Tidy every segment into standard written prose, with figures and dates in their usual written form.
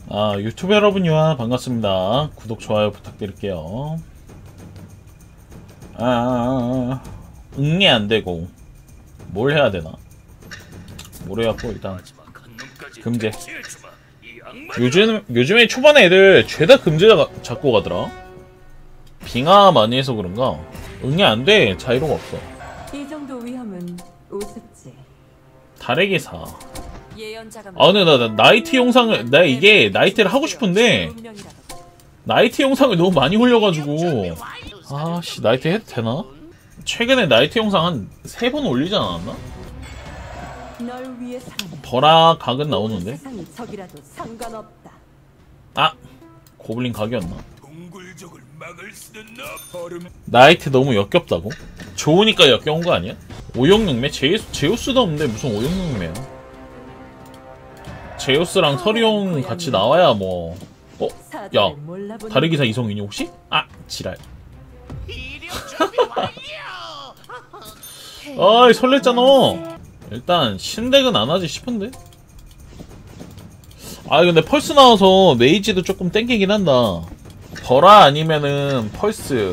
유튜브 여러분이와 반갑습니다. 구독, 좋아요 부탁드릴게요. 응애 안되고 뭘 해야되나? 뭘 해갖고 일단 금제. 요즘에 초반에 애들 죄다 금제 잡고 가더라. 빙하 많이 해서 그런가? 응애 안돼. 자이로가 없어. 이 정도 위험은 우습지. 달의 기사. 근데 나 나이트 영상을, 나 이게 나이트를 하고 싶은데 나이트 영상을 너무 많이 올려가지고 아씨 나이트 해도 되나? 최근에 나이트 영상 한 3번 올리지 않았나? 버라 각은 나오는데. 고블린 각이었나? 나이트 너무 역겹다고? 좋으니까 역겨운 거 아니야? 오용능매? 제우스도 없는데 무슨 오용능매야? 제우스랑 서리용 같이 나와야 뭐. 야, 다르기사 이성윤이 혹시? 지랄. 아이 설렜잖아. 일단 신덱은 안하지 싶은데? 근데 펄스 나와서 메이지도 조금 땡기긴 한다. 버라 아니면은 펄스.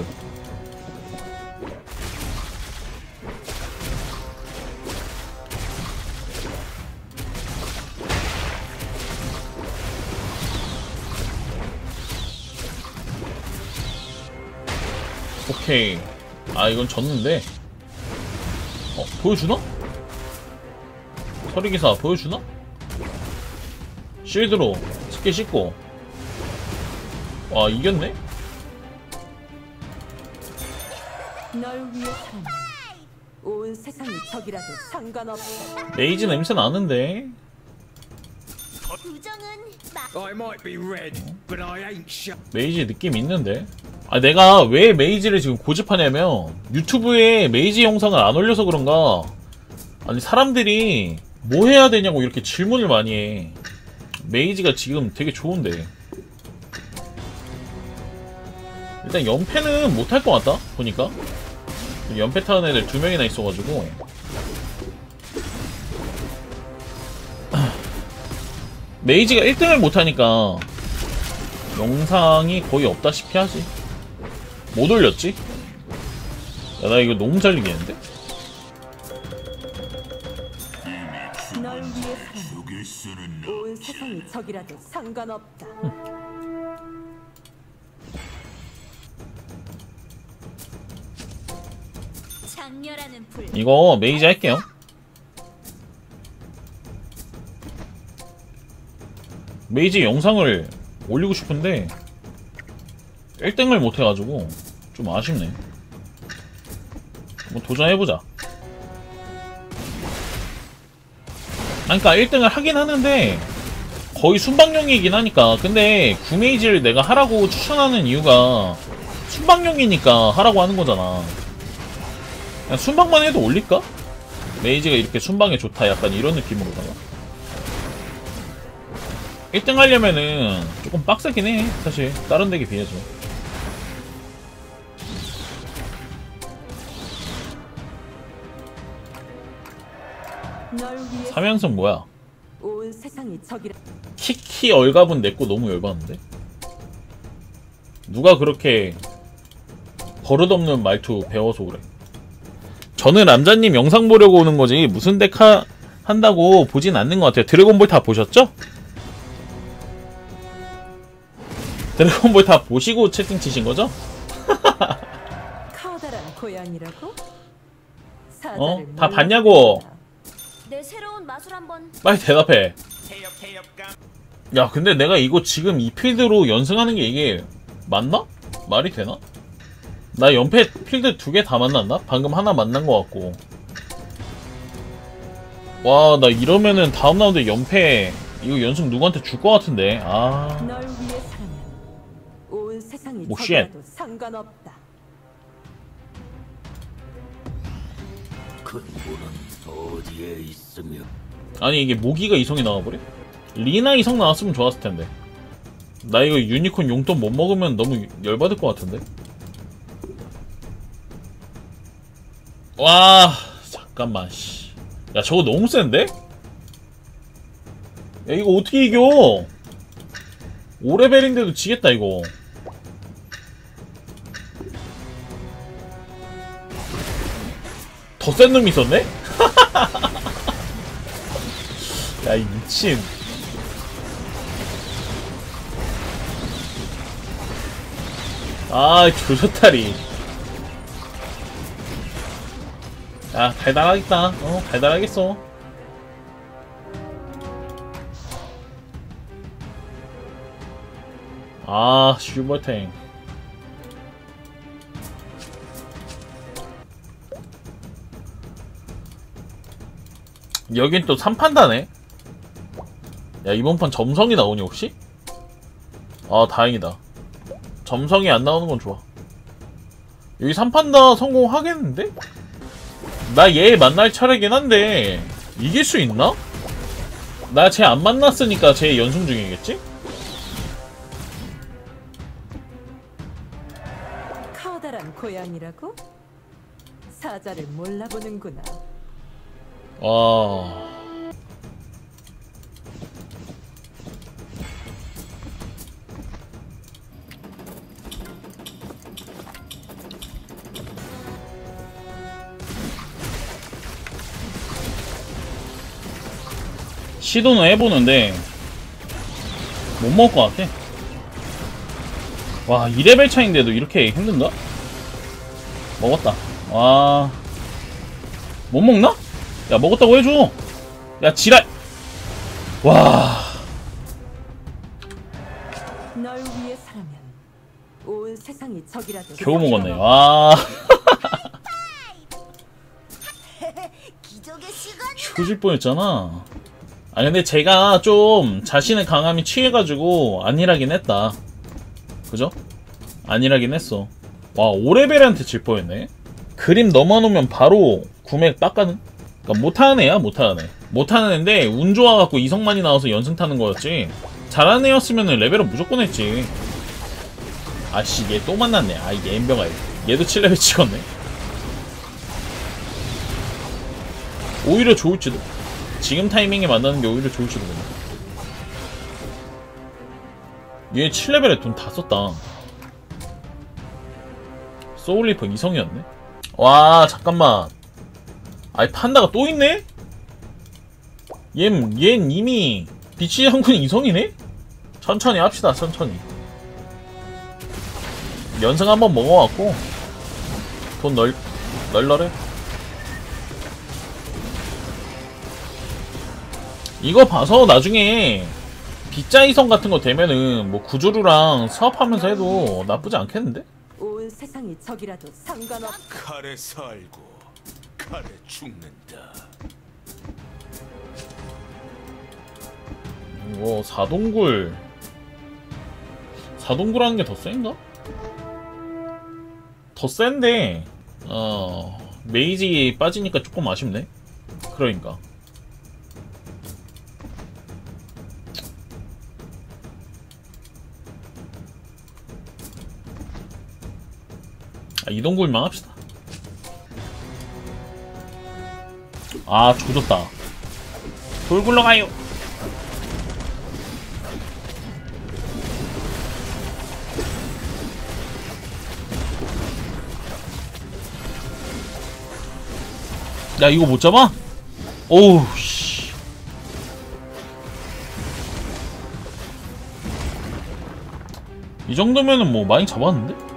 오케이. 이건 졌는데. 보여주나? 서리기사 보여주나? 쉴드로 쉽게 씻고. 와, 이겼네? 온 세상이 적이라도 상관없어. 메이지 냄새 나는데. 메이지 느낌 있는데. 내가 왜 메이지를 지금 고집하냐면 유튜브에 메이지 영상을 안 올려서 그런가. 아니 사람들이 뭐 해야 되냐고 이렇게 질문을 많이 해. 메이지가 지금 되게 좋은데. 일단 연패는 못할 것 같다 보니까. 연패 타는 애들 2명이나 있어가지고. 메이지가 1등을 못하니까 영상이 거의 없다시피 하지. 못 올렸지? 야, 나 이거 너무 잘리겠는데? 널 위해서는 온 세상이 적이라도 상관없다. 이거 메이지 할게요. 메이지 영상을 올리고 싶은데 1등을 못해가지고 좀 아쉽네. 한번 도전해보자. 그러니까 1등을 하긴 하는데 거의 순방용이긴 하니까. 근데 구메이지를 내가 하라고 추천하는 이유가 순방용이니까 하라고 하는 거잖아. 그냥 순방만 해도 올릴까? 메이지가 이렇게 순방에 좋다 약간 이런 느낌으로다가 1등 하려면은 조금 빡세긴 해 사실 다른 덱에 비해서. 삼연승 뭐야? 키키 얼갑은 내꺼 너무 열받는데? 누가 그렇게 버릇없는 말투 배워서 그래. 저는 남자님 영상 보려고 오는 거지 무슨 덱 한다고 보진 않는 것 같아요. 드래곤볼 다 보셨죠? 드래곤볼 다 보시고 채팅 치신 거죠? 커다란 고양이라고? 다 봤냐고? 내 새로운 마술 한번 빨리 대답해. 야, 근데 내가 이거 지금 이 필드로 연승하는 게 이게 맞나? 말이 되나? 나 연패 필드 2개 다 만났나? 방금 하나 만난 것 같고. 와, 나 이러면은 다음 라운드 연패 이거 연승 누구한테 줄 것 같은데. 오 쉣. 아니 이게 모기가 이성이 나와버려? 리나 이성 나왔으면 좋았을텐데. 나 이거 유니콘 용돈 못 먹으면 너무 열받을 것 같은데. 와 잠깐만 씨. 야 저거 너무 센데? 야 이거 어떻게 이겨? 5레벨인데도 지겠다 이거. 더 센 놈이 있었네? 야 이 미친. 아 조졌다리. 야 달달하겠다. 달달하겠어. 아 슈퍼탱. 여긴 또 3판다네. 야 이번 판 점성이 나오니 혹시? 아 다행이다. 점성이 안 나오는 건 좋아. 여기 3판다 성공하겠는데? 나 얘 만날 차례긴 한데 이길 수 있나? 나 쟤 안 만났으니까 쟤 연승 중이겠지? 커다란 고양이라고? 사자를 몰라보는구나. 와... 시도는 해보는데 못 먹을 것 같아. 와 2레벨 차인데도 이렇게 힘든가? 먹었다. 와... 못 먹나? 야 먹었다고 해줘. 야 지랄. 와... 널 위해서라면 온 세상이 적이라도 겨우 먹었네. 상관없- 와... 기적의 시간. 조질 뻔했잖아. 아 근데 제가 좀 자신의 강함이 취해가지고 안일하긴 했다. 그죠? 안일하긴 했어. 와 5레벨한테 질 뻔했네. 그림 넘어놓으면 바로 구맥 빡가는? 그니까 못하는 애야 못하는 애. 못하는 애인데 운 좋아갖고 이성만이 나와서 연승 타는 거였지. 잘하는 애였으면 레벨은 무조건 했지. 아씨 얘 또 만났네. 아 이게 엠병아. 얘도 7레벨 찍었네. 오히려 좋을지도. 지금 타이밍에 만나는 게 오히려 좋을지도 몰라. 얘 7레벨에 돈 다 썼다. 소울리퍼 이성이었네? 와 잠깐만. 아이 판다가 또 있네? 얜 이미 비치 장군 이성이네? 천천히 합시다 천천히. 연승 한번 먹어왔고 돈 널널해. 이거 봐서 나중에 빗자 이성 같은 거 되면은 뭐 구조루랑 사업하면서 해도 나쁘지 않겠는데? 온 세상이 적이라도 상관없. 칼에 살고 칼에 죽는다. 이거 사동굴 하는 게 더 센가? 더 센데 메이지 빠지니까 조금 아쉽네. 그러니까 이동굴만 합시다. 아 조졌다. 돌 굴러가요. 야 이거 못 잡아? 오우 씨. 이 정도면은 뭐 많이 잡았는데?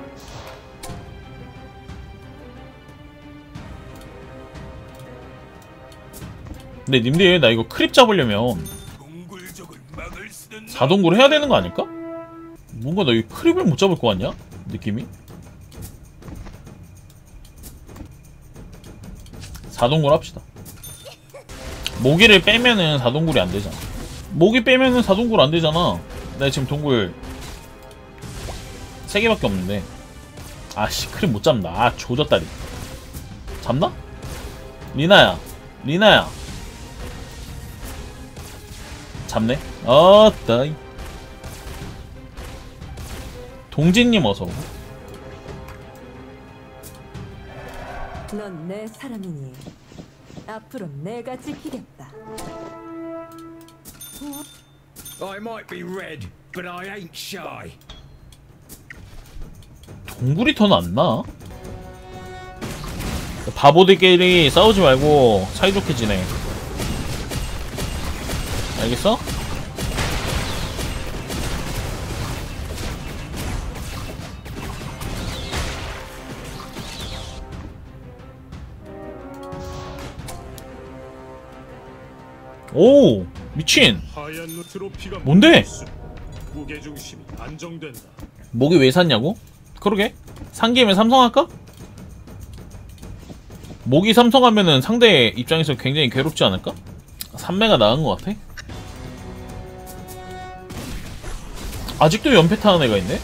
근데 님들 나 이거 크립 잡으려면 동굴적을 막을 수는 4동굴 해야 되는 거 아닐까? 뭔가 나 이 크립을 못 잡을 것 같냐? 느낌이? 4동굴 합시다. 모기를 빼면은 4동굴이 안 되잖아. 모기 빼면은 4동굴 안 되잖아. 내가 지금 동굴 3개밖에 없는데. 아씨 크립 못 잡는다. 아 조졌다리. 잡나? 리나야 잡네? 어따이. 동진님 어서오고. 넌 내 사람이니 앞으로 내가 지키겠다. I might be red, But I ain't shy. 동굴이 더 낫나? 바보들끼리 싸우지 말고 사이좋게 지내. 알겠어? 오! 미친! 하얀 트로피가 뭔데? 무게 중심이 안정된다. 목이 왜 샀냐고? 그러게. 산 김에 삼성할까? 목이 삼성하면은 상대 입장에서 굉장히 괴롭지 않을까? 3매가 나은 것 같아. 아직도 연패 타는 애가 있네?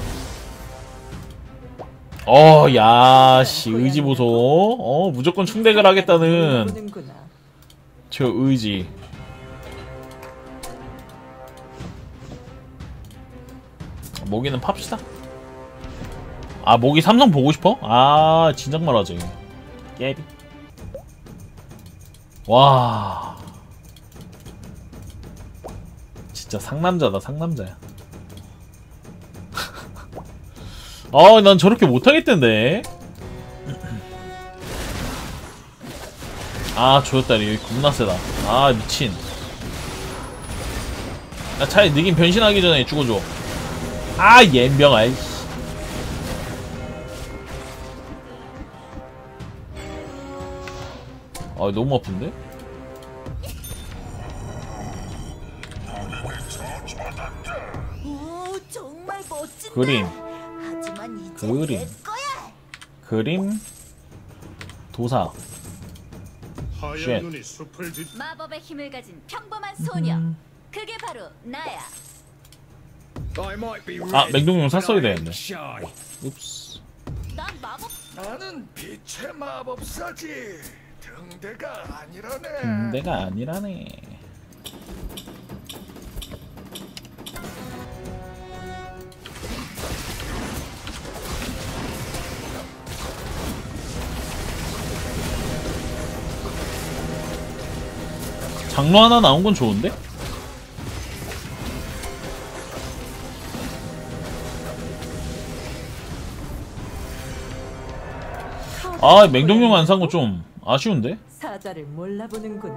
야씨, 의지 보소. 무조건 충대를 하겠다는 보는구나. 저 의지. 모기는 팝시다. 모기 삼성 보고 싶어? 진작 말하지. 깨비. 와. 진짜 상남자다, 상남자야. 난 저렇게 못하겠던데. 조였다리 여기 겁나 세다. 미친. 야, 차라리 느긴 변신하기 전에 죽어줘. 옌병아, 이씨. 너무 아픈데? 오, 정말 멋진다. 그림. 하지만 이제 그림. 내 거야. 그림. 도사. 쉣. 하얀 눈이 숲을 뒤. 마법의 힘을 가진 평범한 소녀. 그게 바로 나야. I might be 맹동용 but 샀어야 I ain't 되는데. shy. 읍스. 난 마법 나는 빛의 마법사지. 등대가 아니라네. 내가 아니라네. 장로 하나 나온 건 좋은데? 맹동용 안 산 거 좀 아쉬운데? 사자를 몰라보는구나.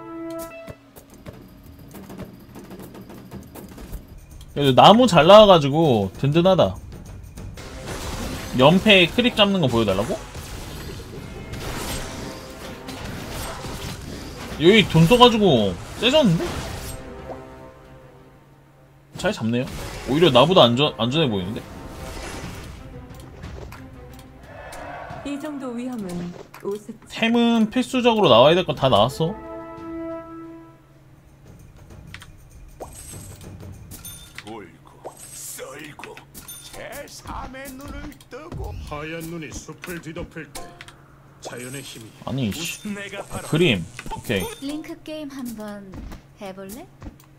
그래도 나무 잘 나와가지고 든든하다. 연패 크립 잡는 거 보여달라고? 여기 돈 써가지고 세졌는데? 잘 잡네요. 오히려 나보다 안전해 보이는데? 이 정도 위험은 우습지. 템은 필수적으로 나와야 될 거 다 나왔어. 돌고 썰고 제3의 눈을 뜨고 하얀 눈이 숲을 뒤덮을 때 자연의 힘이 아니 씨. 내가 바로 그림. 오케이. 링크 게임 한번 해볼래?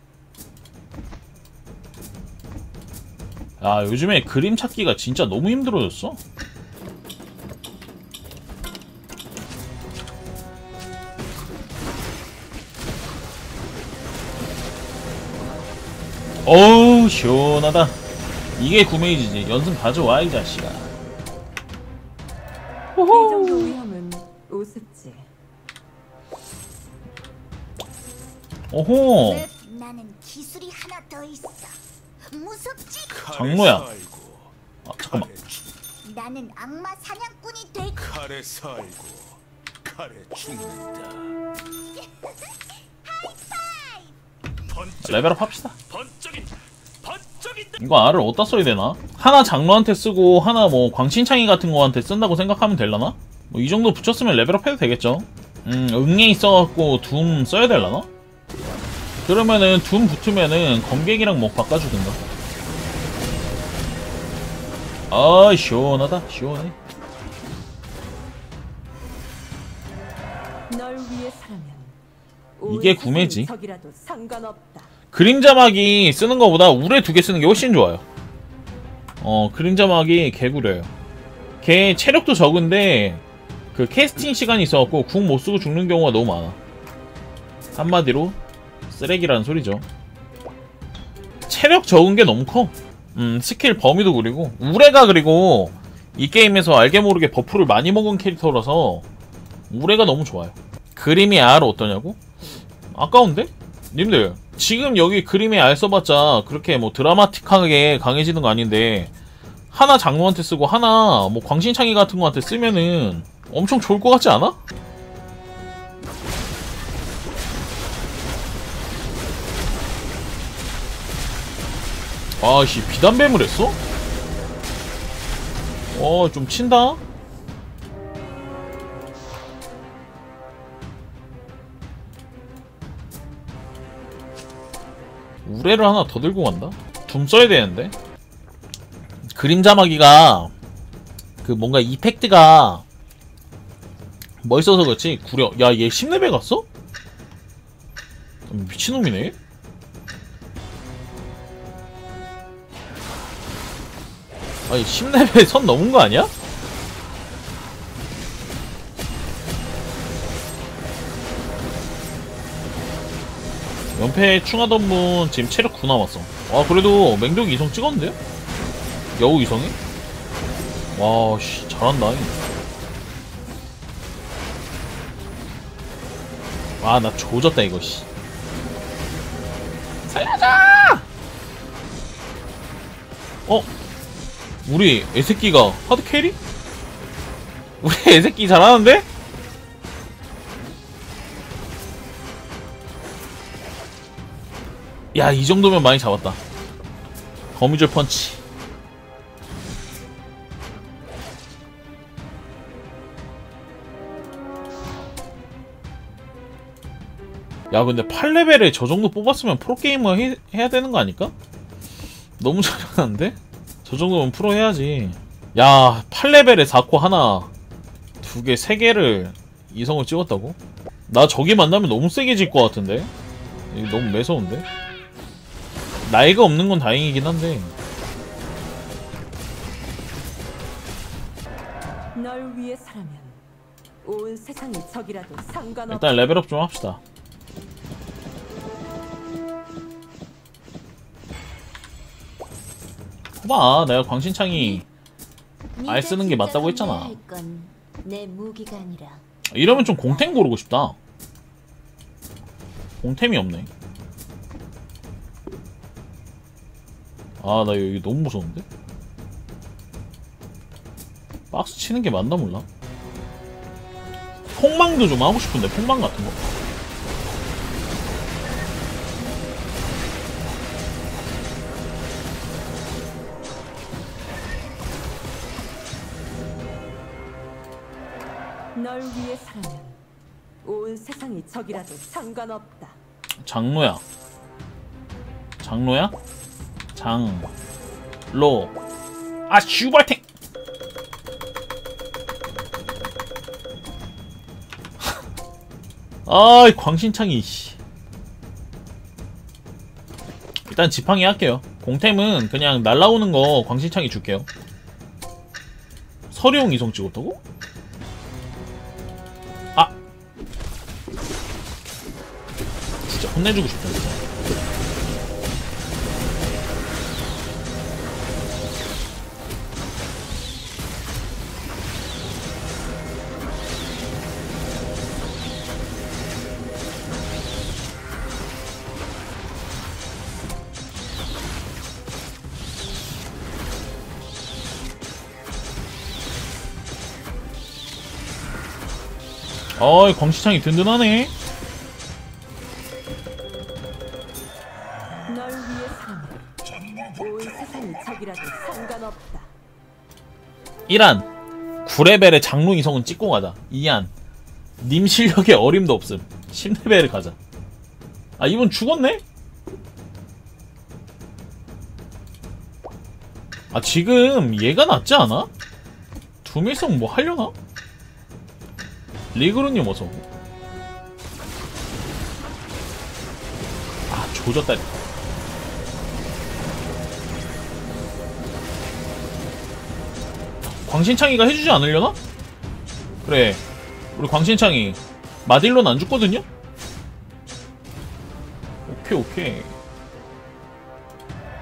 요즘에 그림 찾기가 진짜 너무 힘들어졌어. 어우 시원하다. 이게 구메이지지. 연승 가져와 이 자식아. 이 정도 위험은 우습지. 오호. 나는 기술이 하나 더 있어. 무섭지? 장로야. 잠깐만. 나는 악마 사냥꾼이 될 칼에 살고 칼에 죽는다. 레벨업 합시다. 번쩍인다. 번쩍인다. 이거 R을 어디다 써야 되나? 하나 장로한테 쓰고 하나 뭐 광신창이 같은 거한테 쓴다고 생각하면 되려나? 뭐 이 정도 붙였으면 레벨업 해도 되겠죠. 응애 있어갖고 둠 써야 되려나? 그러면은 둠 붙으면은 검객이랑 뭐 바꿔주든가. 시원하다. 시원해. 널 위해서라면 이게 온 구매지. 세상이 적이라도 상관없다. 그림자막이 쓰는 거보다 우레 2개 쓰는 게 훨씬 좋아요. 그림자막이 개구려요. 걔 체력도 적은데 그 캐스팅 시간이 있어갖고 궁 못쓰고 죽는 경우가 너무 많아. 한마디로 쓰레기라는 소리죠. 체력 적은 게 너무 커. 스킬 범위도 그리고 우레가 그리고 이 게임에서 알게 모르게 버프를 많이 먹은 캐릭터라서 우레가 너무 좋아요. 그림의 알 어떠냐고? 아까운데? 님들 지금 여기 그림의 알 써봤자 그렇게 뭐 드라마틱하게 강해지는 거 아닌데 하나 장로한테 쓰고 하나 뭐 광신창이 같은 거한테 쓰면은 엄청 좋을 것 같지 않아? 아씨 비단뱀을 했어? 좀 친다? 우레를 하나 더 들고 간다? 둠 써야 되는데? 그림자마기가 그 뭔가 이펙트가 멋있어서 그렇지 구려. 야 얘 10레벨 갔어? 미친놈이네. 아니 10레벨 선 넘은 거 아니야? 연패 충하던 분 지금 체력 9 남았어. 아 그래도 맹독이 이성 찍었는데요? 여우 이성이? 와씨 잘한다. 아 나 조졌다 이거 씨. 살려줘! 우리 애새끼가 하드 캐리? 우리 애새끼 잘하는데? 야, 이 정도면 많이 잡았다. 거미줄 펀치. 야, 근데 8레벨에 저 정도 뽑았으면 프로게이머 해야 되는 거 아닐까? 너무 잘하는데? 저 정도면 프로 해야지. 야, 8레벨에 4코 하나, 2개, 3개를 이성을 찍었다고? 나 저기 만나면 너무 세게 질 것 같은데? 이거 너무 매서운데? 나이가 없는 건 다행이긴 한데. 널 위해서라면 온 세상이 적이라도 상관없다. 일단 레벨업 좀 합시다. 봐봐, 내가 광신창이 알 쓰는 게 맞다고 했잖아. 내 무기가 아니라 이러면 좀 공템 고르고 싶다. 공템이 없네. 아, 나 여기 너무 무서운데? 박스 치는 게 맞나 몰라? 폭망도 좀 하고 싶은데, 폭망 같은 거. 널 위해서라면 온 세상이 적이라도 상관없다. 장로야. 장로야? 장로. 아, 슈발탱! 아이, 광신창이, 씨. 일단 지팡이 할게요. 공템은 그냥 날라오는 거 광신창이 줄게요. 서류용 이성 찍었다고? 아! 진짜 혼내주고 싶다, 진짜. 어이, 광시창이 든든하네. 널 위해서라면 온 세상이 적이라도 상관없다. 1안 9레벨의 장로 이성은 찍고 가자. 2안 님 실력에 어림도 없음. 10레벨을 가자. 아, 이분 죽었네? 아, 지금 얘가 낫지 않아? 두밀성 뭐 하려나? 리그루님 어서. 아, 조졌다. 광신창이가 해주지 않으려나? 그래, 우리 광신창이 마딜론 안 죽거든요? 오케이.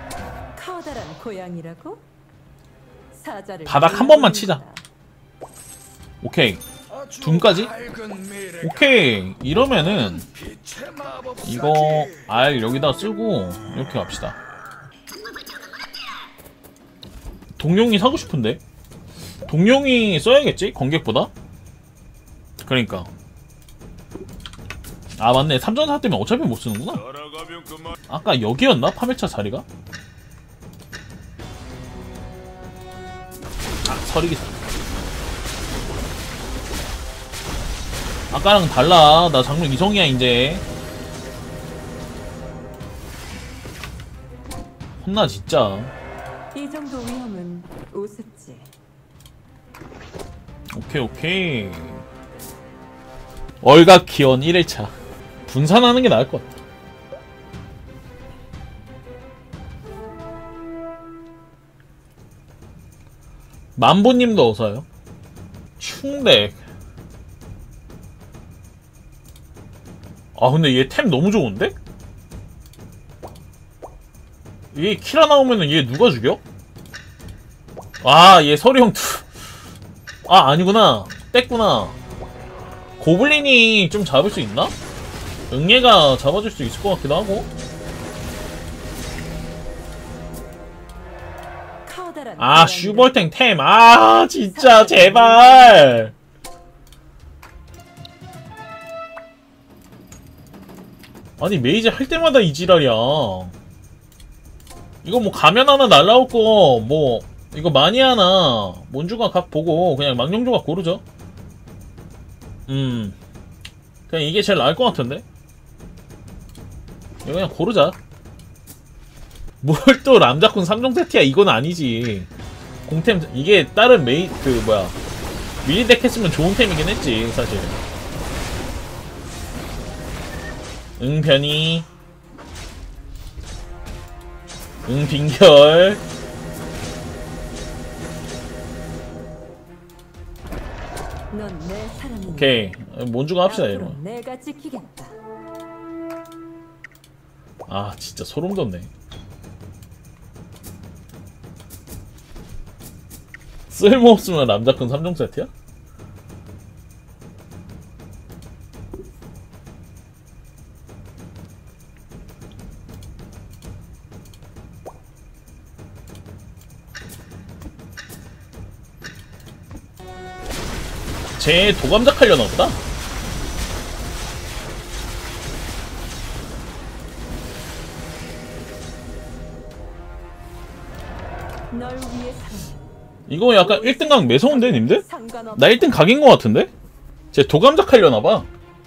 커다란 고양이라고? 사자를 바닥 한 번만 치자. 물어본다. 오케이. 둠까지? 오케이. 이러면은 이거 R 여기다 쓰고 이렇게 갑시다. 동룡이 사고 싶은데? 동룡이 써야겠지? 관객보다? 그러니까. 아 맞네. 3전사 때문에 어차피 못 쓰는구나. 따라가면 그만. 아까 여기였나? 파멸차 자리가? 아 서리기사. 아까랑 달라. 나 장르 이성이야 이제. 혼나 진짜. 이 정도 위험은 우습지. 오케이 오케이. 얼각 기원 1일차 분산하는 게 나을 것 같아. 만보님도 어서요. 충백. 아 근데 얘 템 너무 좋은데? 얘 키라 나오면은 얘 누가 죽여? 아 얘 서리형 아 아니구나. 뗐구나. 고블린이 좀 잡을 수 있나? 응애가 잡아줄 수 있을 것 같기도 하고. 커다란 아 고양이라고? 슈벌탱 템. 아 진짜 제발. 아니 메이지 할 때마다 이 지랄이야. 이거 뭐 가면 하나 날라올 거 뭐 이거 많이 하나 몬주가 각 보고 그냥 망령조각 고르죠. 그냥 이게 제일 나을 것 같은데? 이거 그냥 고르자. 뭘 또 람자쿤 3종 세트야. 이건 아니지. 공템 이게 다른 메이 그 뭐야 미리 덱 했으면 좋은 템이긴 했지 사실. 변이 빙결. 넌 내 사람이니. 오케이 몬주가 합시다 앞으로 이러면. 내가 지키겠다. 아 진짜 소름 돋네. 쓸모없으면 남자큰 3종 세트야? 쟤 도감작 하려나 보다? 널 위해 사는 이거 약간 1등각 매서운데 님들? 상관없. 나 1등 각인 것 같은데? 쟤 도감작 하려나봐.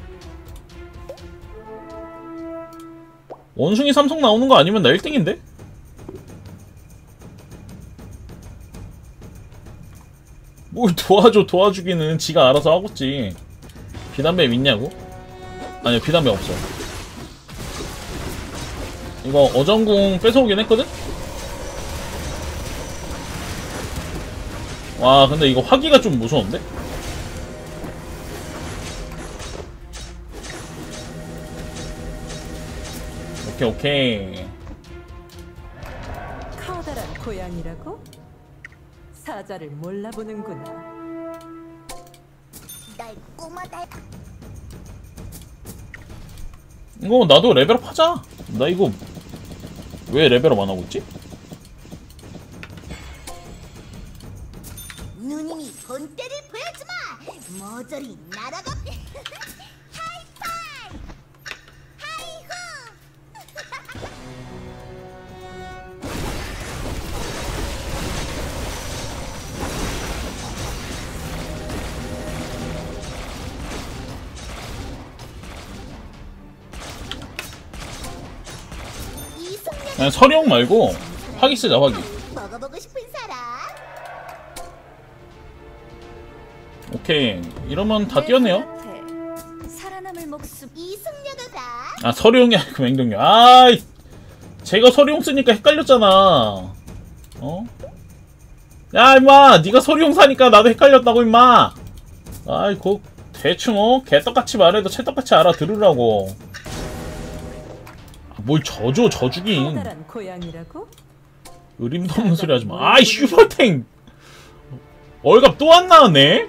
원숭이 삼성 나오는 거 아니면 나 1등인데? 뭘 도와줘. 도와주기는 지가 알아서 하겠지. 비담배 있냐고? 아니요 비담배 없어. 이거 어전궁 뺏어오긴 했거든? 와 근데 이거 화기가 좀 무서운데? 오케이 오케이. 커다란 고양이라고? 사자를 몰라보는구나. 날 꼬마달 이거 나도 레벨업 하자. 나 이거 왜 레벨업 안 하고 있지? 누님이 본때를 보여주마. 모조리 날아가. 하이파이. 하이후. 이 숙녀 그냥 서령 말고 화기 쓰자 화기. 먹어보고 싶은 사람. 오케이 이러면 다 뛰었네요. 살아남을 목숨 이 숙녀가 아 서령이 아니고 맹동력. 아이 제가 서령 쓰니까 헷갈렸잖아. 어? 야 임마 니가 서령 사니까 나도 헷갈렸다고 임마. 아이 그 대충 개떡같이 말해도 채떡같이 알아들으라고. 뭘 져줘. 져주긴. 커다란 고양이라고? 의림도 없는 소리 하지마. 아이 슈퍼탱 얼갑 또 안 나왔네?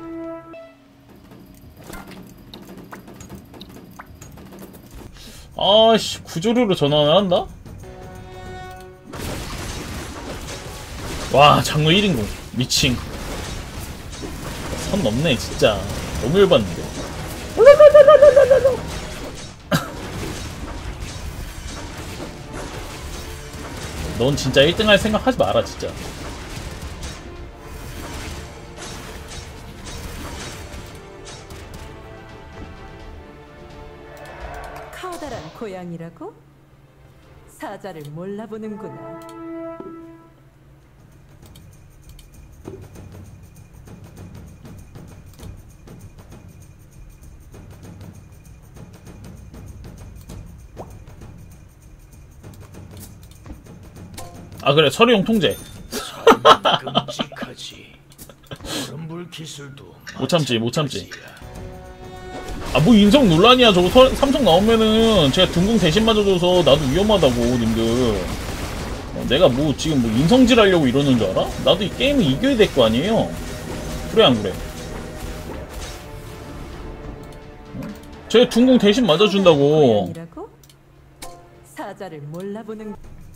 아씨 구조류로 전환을 한다? 와 장로 1인공 미친. 선 넘네 진짜. 너무 열받는데. 넌 진짜 1등 할 생각 하지 마라 진짜. 커다란 고양이라고? 사자를 몰라보는구나. 아 그래 서류용 통제. 끔찍하지. 얼음불 기술도 못 참지, 못 참지. 마찬가지야. 아 뭐 인성 논란이야. 저거 삼성 나오면은 제가 등공 대신 맞아줘서 나도 위험하다고 님들. 내가 뭐 지금 뭐 인성질 하려고 이러는 줄 알아? 나도 이 게임을 이겨야 될 거 아니에요. 그래 안 그래? 제가 등공 대신 맞아준다고. 고양이라고? 사자를 몰라보는.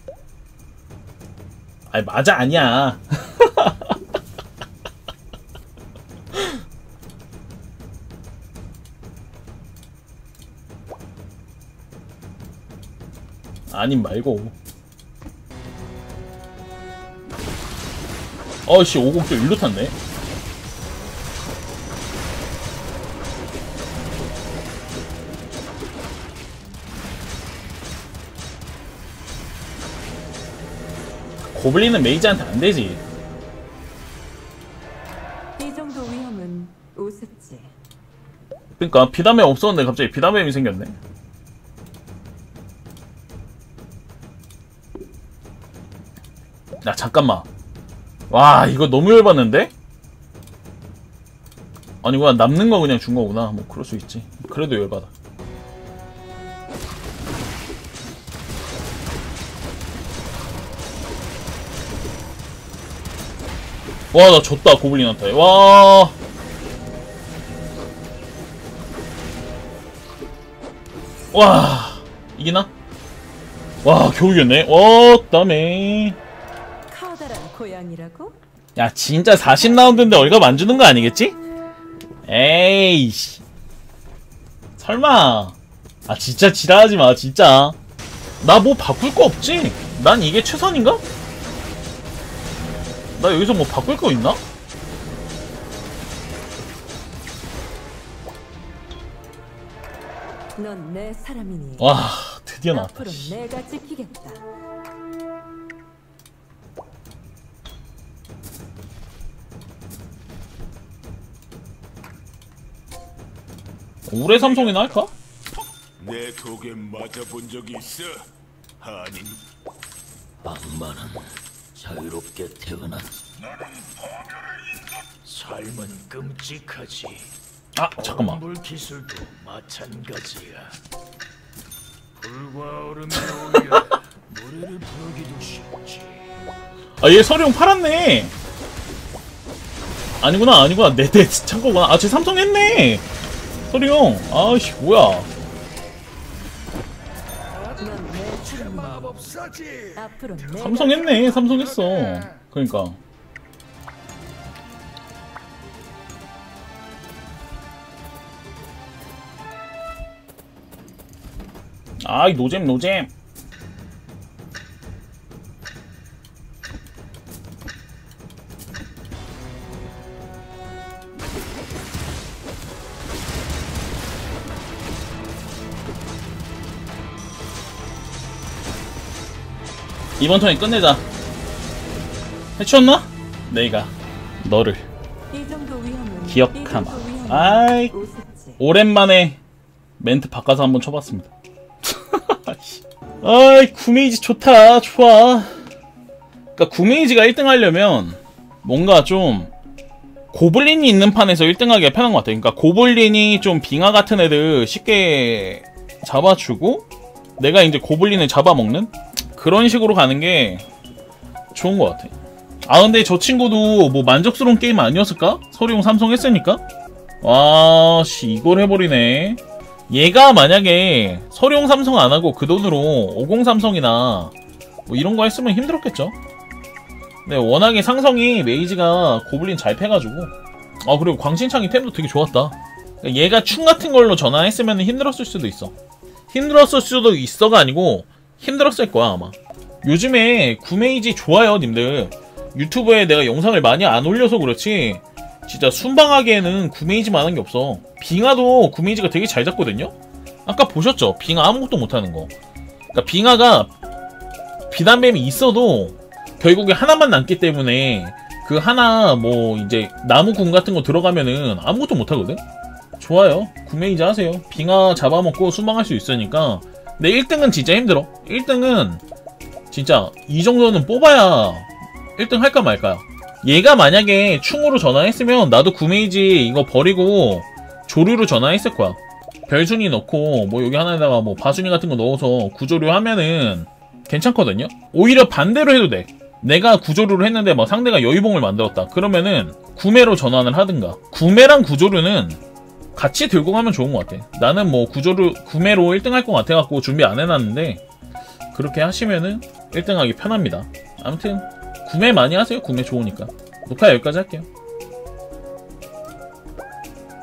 아니 맞아 아니야. 아님 말고. 어이씨 50조 일로 탔네. 고블린은 메이지한테 안되지. 이 정도 위험은 우습지. 그니까 비담에 없었는데 갑자기 비담뱀이 생겼네. 야 잠깐만. 와 이거 너무 열받는데? 아니 그냥 남는 거 그냥 준 거구나. 뭐 그럴 수 있지. 그래도 열받아. 와 나 졌다 고블린한테. 와 이기나? 와 겨우 이겼네. 다음에 커다란 고양이라고? 야 진짜 40라운드인데 얼갑 안 주는 거 아니겠지? 에이씨 설마. 아 진짜 지랄하지 마 진짜. 나 뭐 바꿀 거 없지? 난 이게 최선인가? 나 여기서 뭐 바꿀 거 있나? 넌 내 사람이니. 와 드디어 나왔다. 앞으로 내가 지키겠다. 올해 삼성이나 할까? 내 독에 맞아본 적이 있어? 아님 악마는 자유롭게 태어난 삶은 끔찍하지. 아 잠깐만. 얼음불 기술도 마찬가지야. 불과 얼음이 어울려 노래를 부르기도 쉽지. 아 얘 서류용 팔았네. 아니구나 내 창고구나. 아 쟤 삼성 했네 서류용. 아씨 뭐야. 넌 내 사람이니. 마법사지. 앞으로 내가 삼성 했네. 삼성 했어. 그러니까 아이 노잼 이번 턴에 끝내자. 해치웠나? 내가 너를 이 정도 위험은 기억하마. 이 정도 위험은 아이 우습지. 오랜만에 멘트 바꿔서 한번 쳐봤습니다. 아이 구메이지 좋다. 좋아. 그니까 구메이지가 1등 하려면 뭔가 좀 고블린이 있는 판에서 1등 하기가 편한 것 같아. 그니까 고블린이 좀 빙하 같은 애들 쉽게 잡아주고 내가 이제 고블린을 잡아먹는 그런 식으로 가는 게 좋은 것 같아. 아 근데 저 친구도 뭐 만족스러운 게임 아니었을까? 서리용 삼성 했으니까? 와씨 이걸 해버리네. 얘가 만약에 서리용 삼성 안하고 그 돈으로 50 삼성이나 뭐 이런 거 했으면 힘들었겠죠. 근데 워낙에 상성이 메이지가 고블린 잘 패가지고. 아 그리고 광신창이 템도 되게 좋았다. 그러니까 얘가 충 같은 걸로 전환했으면 힘들었을 수도 있어. 힘들었을 수도 있어가 아니고 힘들었을 거야 아마. 요즘에 구메이지 좋아요 님들. 유튜브에 내가 영상을 많이 안 올려서 그렇지 진짜 순방하기에는 구메이지만 한 게 없어. 빙하도 구메이지가 되게 잘 잡거든요? 아까 보셨죠? 빙하 아무것도 못하는 거. 그러니까 빙하가 비단뱀이 있어도 결국에 하나만 남기 때문에 그 하나 뭐 이제 나무궁 같은 거 들어가면은 아무것도 못하거든? 좋아요. 구메이지 하세요. 빙하 잡아먹고 순방할 수 있으니까. 근데 1등은 진짜 힘들어. 1등은 진짜 이 정도는 뽑아야 1등 할까 말까야. 얘가 만약에 충으로 전화했으면 나도 구메이지 이거 버리고 조류로 전화했을 거야. 별순위 넣고 뭐 여기 하나에다가 뭐 바순위 같은 거 넣어서 구조류 하면은 괜찮거든요? 오히려 반대로 해도 돼. 내가 구조류를 했는데 막 상대가 여유봉을 만들었다. 그러면은 구매로 전환을 하든가. 구매랑 구조류는 같이 들고 가면 좋은 것 같아. 나는 뭐 구조류 구매로 1등 할 것 같아갖고 준비 안 해놨는데 그렇게 하시면은 1등 하기 편합니다. 아무튼 구매 많이 하세요. 구매 좋으니까. 녹화 여기까지 할게요.